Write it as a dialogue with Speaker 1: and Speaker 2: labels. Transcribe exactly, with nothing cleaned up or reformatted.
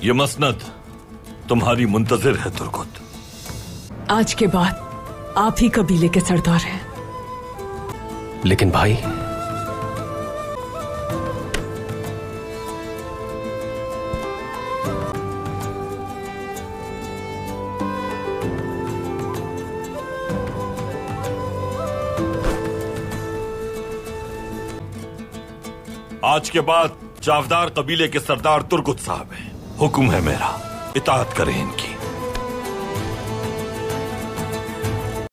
Speaker 1: ये मसनद तुम्हारी मुंतजिर है तुर्गुत।
Speaker 2: आज के बाद आप ही कबीले के सरदार हैं।
Speaker 3: लेकिन भाई,
Speaker 1: आज के बाद जावदार कबीले के सरदार तुर्गुत साहब हैं। हुक्म है मेरा, इताअत करें इनकी।